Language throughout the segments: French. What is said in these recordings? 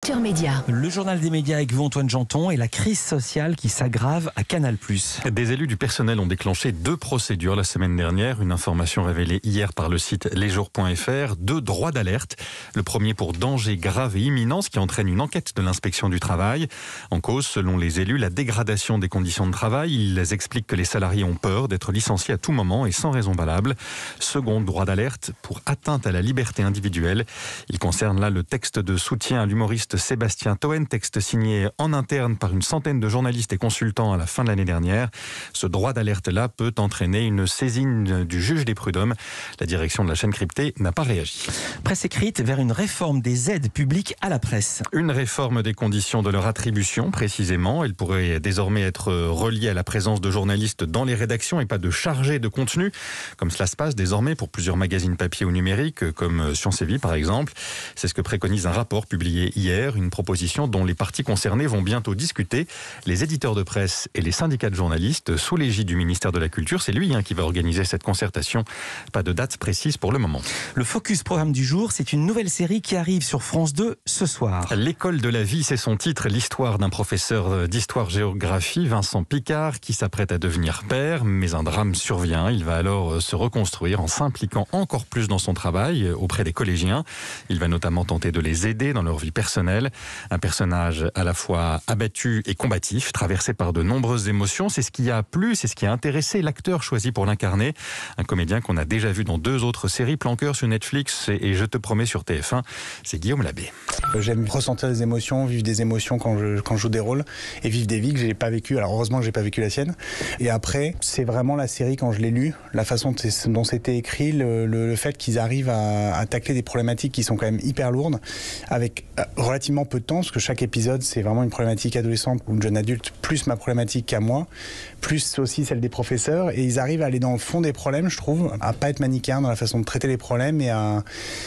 Culture Média. Le journal des médias avec vous, Antoine Janton, et la crise sociale qui s'aggrave à Canal+. Des élus du personnel ont déclenché 2 procédures la semaine dernière. Une information révélée hier par le site lesjours.fr. 2 droits d'alerte. Le premier pour danger grave et imminent, ce qui entraîne une enquête de l'inspection du travail. En cause, selon les élus, la dégradation des conditions de travail. Ils expliquent que les salariés ont peur d'être licenciés à tout moment et sans raison valable. Second droit d'alerte pour atteinte à la liberté individuelle. Il concerne là le texte de soutien à l'humoriste Sébastien Toen, texte signé en interne par une centaine de journalistes et consultants à la fin de l'année dernière. Ce droit d'alerte-là peut entraîner une saisine du juge des prud'hommes. La direction de la chaîne cryptée n'a pas réagi. Presse écrite vers une réforme des aides publiques à la presse. Une réforme des conditions de leur attribution, précisément. Elle pourrait désormais être reliée à la présence de journalistes dans les rédactions et pas de chargés de contenu, comme cela se passe désormais pour plusieurs magazines papier ou numériques, comme Science et Vie par exemple. C'est ce que préconise un rapport publié hier, une proposition dont les parties concernées vont bientôt discuter. Les éditeurs de presse et les syndicats de journalistes, sous l'égide du ministère de la Culture, c'est lui qui va organiser cette concertation. Pas de date précise pour le moment. Le focus programme du jour, c'est une nouvelle série qui arrive sur France 2 ce soir. L'école de la vie, c'est son titre, l'histoire d'un professeur d'histoire-géographie, Vincent Picard, qui s'apprête à devenir père, mais un drame survient. Il va alors se reconstruire en s'impliquant encore plus dans son travail auprès des collégiens. Il va notamment tenter de les aider dans leur vie personnelle. Un personnage à la fois abattu et combatif, traversé par de nombreuses émotions. C'est ce qui a plu, c'est ce qui a intéressé l'acteur choisi pour l'incarner. Un comédien qu'on a déjà vu dans 2 autres séries, Planqueur sur Netflix et Je te promets sur TF1. C'est Guillaume Labbé. J'aime ressentir des émotions, vivre des émotions quand je joue des rôles et vivre des vies que j'ai pas vécues. Alors heureusement que j'ai pas vécu la sienne. Et après, c'est vraiment la série quand je l'ai lue, la façon dont c'était écrit, le fait qu'ils arrivent à tacler des problématiques qui sont quand même hyper lourdes avec relativement peu de temps, parce que chaque épisode c'est vraiment une problématique adolescente ou une jeune adulte, plus ma problématique à moi, plus aussi celle des professeurs, et ils arrivent à aller dans le fond des problèmes, je trouve, à pas être manichéens dans la façon de traiter les problèmes et à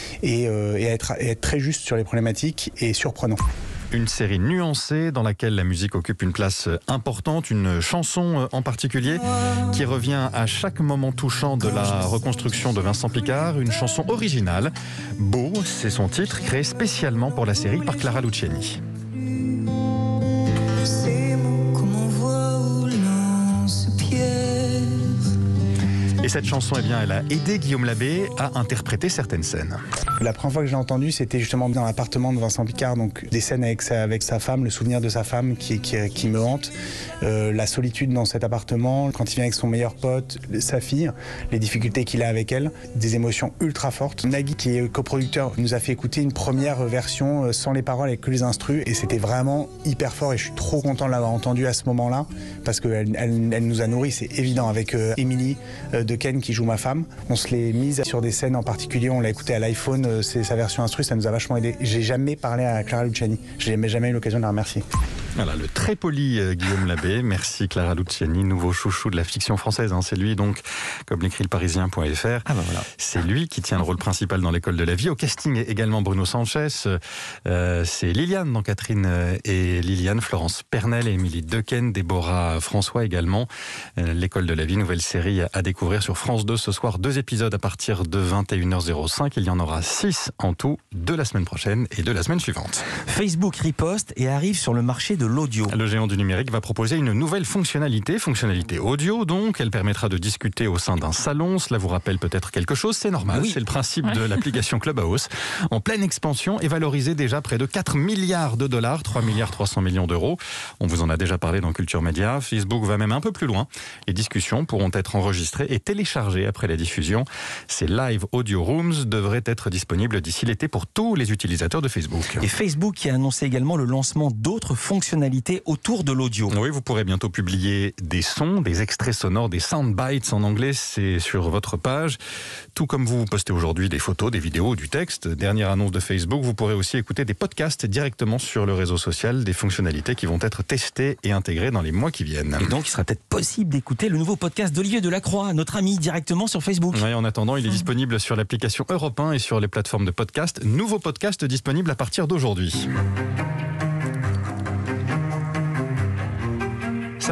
être très juste sur les problématiques et surprenant. Une série nuancée dans laquelle la musique occupe une place importante, une chanson en particulier qui revient à chaque moment touchant de la reconstruction de Vincent Picard, une chanson originale. Beau, c'est son titre, créé spécialement pour la série par Clara Luciani. Et cette chanson, elle a aidé Guillaume Labbé à interpréter certaines scènes. La première fois que je l'ai entendue, c'était justement dans l'appartement de Vincent Picard, donc des scènes avec sa femme, le souvenir de sa femme qui me hante, la solitude dans cet appartement, quand il vient avec son meilleur pote, sa fille, les difficultés qu'il a avec elle, des émotions ultra fortes. Nagui, qui est coproducteur, nous a fait écouter une première version sans les paroles avec que les instrus, et c'était vraiment hyper fort, et je suis trop content de l'avoir entendu à ce moment-là, parce qu'elle nous a nourris, c'est évident, avec Émilie de Ken qui joue ma femme. On se l'est mise sur des scènes en particulier, on l'a écouté à l'iPhone, c'est sa version instru, ça nous a vachement aidé. J'ai jamais parlé à Clara Luciani, j'ai jamais eu l'occasion de la remercier. Voilà, le très poli Guillaume Labbé. Merci Clara Luciani, nouveau chouchou de la fiction française. C'est lui donc, comme l'écrit le Parisien.fr. Voilà. C'est lui qui tient le rôle principal dans l'école de la vie. Au casting également Bruno Sanchez. C'est Liliane dans Catherine et Liliane, Florence Pernel et Émilie Dequesne, Déborah François également. L'école de la vie, nouvelle série à découvrir sur France 2 ce soir. 2 épisodes à partir de 21h05. Il y en aura 6 en tout de la semaine prochaine et de la semaine suivante. Facebook riposte et arrive sur le marché de l'audio. Le géant du numérique va proposer une nouvelle fonctionnalité audio donc. Elle permettra de discuter au sein d'un salon. Cela vous rappelle peut-être quelque chose, c'est normal. Oui. C'est le principe de l'application Clubhouse. En pleine expansion et valorisée déjà près de 4 milliards de dollars, 3 milliards 300 millions d'euros. On vous en a déjà parlé dans Culture Média. Facebook va même un peu plus loin. Les discussions pourront être enregistrées et téléchargées après la diffusion. Ces live audio rooms devraient être disponibles d'ici l'été pour tous les utilisateurs de Facebook. Et Facebook qui a annoncé également le lancement d'autres fonctionnalités autour de l'audio. Oui, vous pourrez bientôt publier des sons, des extraits sonores, des soundbites en anglais, c'est sur votre page. Tout comme vous postez aujourd'hui des photos, des vidéos, du texte. Dernière annonce de Facebook, vous pourrez aussi écouter des podcasts directement sur le réseau social, des fonctionnalités qui vont être testées et intégrées dans les mois qui viennent. Et donc, il sera peut-être possible d'écouter le nouveau podcast d'Olivier Delacroix, notre ami, directement sur Facebook. Oui, en attendant, il est disponible sur l'application Europe 1 et sur les plateformes de podcast. Nouveau podcast disponible à partir d'aujourd'hui. Ça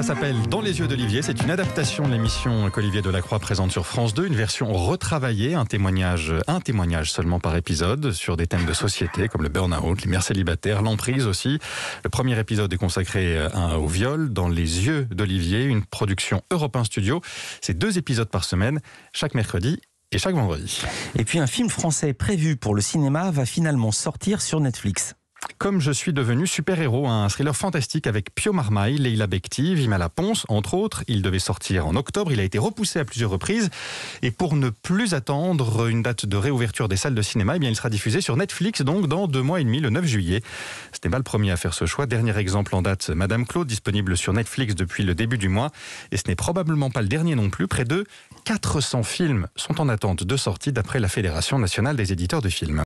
Ça s'appelle Dans les yeux d'Olivier. C'est une adaptation de l'émission qu'Olivier Delacroix présente sur France 2. Une version retravaillée, un témoignage seulement par épisode sur des thèmes de société comme le burn-out, les mères célibataires, l'emprise aussi. Le premier épisode est consacré au viol. Dans les yeux d'Olivier, une production Europe 1 Studio. C'est 2 épisodes par semaine, chaque mercredi et chaque vendredi. Et puis un film français prévu pour le cinéma va finalement sortir sur Netflix. Comme je suis devenu super-héros, un thriller fantastique avec Pio Marmaille, Leila Bekti, Vimala Pons, entre autres. Il devait sortir en octobre, il a été repoussé à plusieurs reprises. Et pour ne plus attendre une date de réouverture des salles de cinéma, eh bien, il sera diffusé sur Netflix, donc dans 2 mois et demi, le 9 juillet. Ce n'est pas le premier à faire ce choix. Dernier exemple en date, Madame Claude, disponible sur Netflix depuis le début du mois. Et ce n'est probablement pas le dernier non plus. Près de 400 films sont en attente de sortie d'après la Fédération nationale des éditeurs de films.